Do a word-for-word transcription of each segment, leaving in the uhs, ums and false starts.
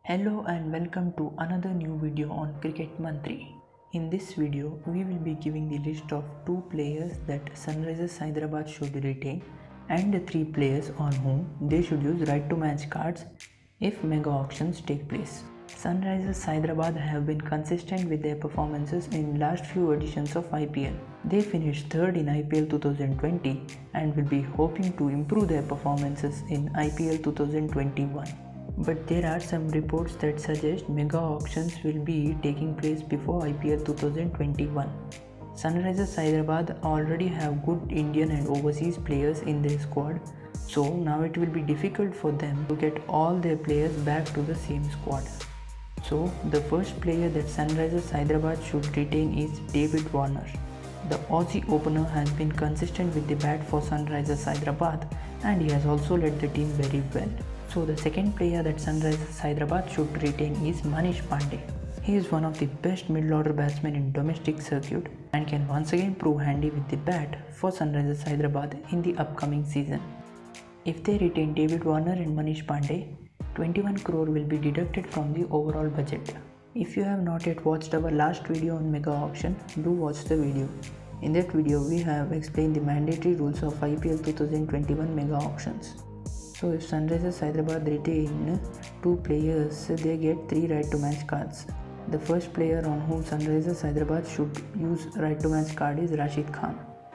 Hello and welcome to another new video on Cricket Mantri. In this video, we will be giving the list of two players that Sunrisers Hyderabad should retain and the three players on whom they should use right to match cards if mega auctions take place. Sunrisers Hyderabad have been consistent with their performances in last few editions of I P L. They finished third in I P L twenty twenty and will be hoping to improve their performances in I P L twenty twenty-one. But there are some reports that suggest mega auctions will be taking place before I P L twenty twenty-one. Sunrisers Hyderabad already have good Indian and overseas players in their squad, so now it will be difficult for them to get all their players back to the same squad. So the first player that Sunrisers Hyderabad should retain is David Warner. The Aussie opener has been consistent with the bat for Sunrisers Hyderabad and he has also led the team very well. So the second player that Sunrisers Hyderabad should retain is Manish Pandey. He is one of the best middle order batsmen in domestic circuit and can once again prove handy with the bat for Sunrisers Hyderabad in the upcoming season. If they retain David Warner and Manish Pandey, twenty-one crore will be deducted from the overall budget. If you have not yet watched our last video on mega auction, do watch the video. In that video, we have explained the mandatory rules of I P L twenty twenty-one mega auctions. So if Sunrisers Hyderabad retain two players, they get three right to match cards. The first player on whom Sunrisers Hyderabad should use right to match card is Rashid Khan.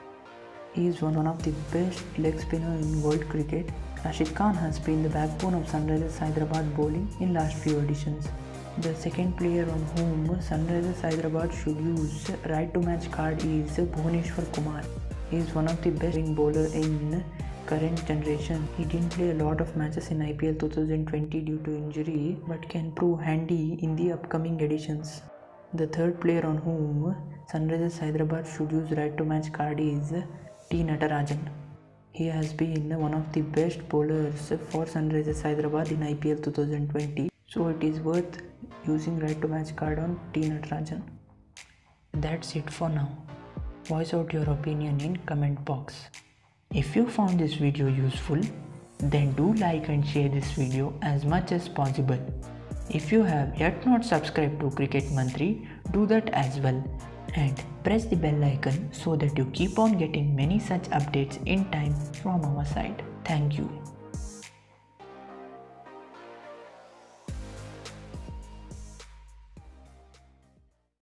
He is one of the best leg spinner in world cricket. Rashid Khan has been the backbone of Sunrisers Hyderabad bowling in last few editions. The second player on whom Sunrisers Hyderabad should use right to match card is Bhuvneshwar Kumar. He is one of the best swing bowler in current generation. He didn't play a lot of matches in I P L twenty twenty due to injury but can prove handy in the upcoming editions. The third player on whom Sunrisers Hyderabad should use right to match card is T Natarajan. He has been one of the best bowlers for Sunrisers Hyderabad in I P L twenty twenty, so it is worth using right to match card on T Natarajan. That's it for now. Voice out your opinion in comment box. If you found this video useful, then do like and share this video as much as possible. If you have yet not subscribed to Cricket Mantri, do that as well and press the bell icon so that you keep on getting many such updates in time from our side. Thank you.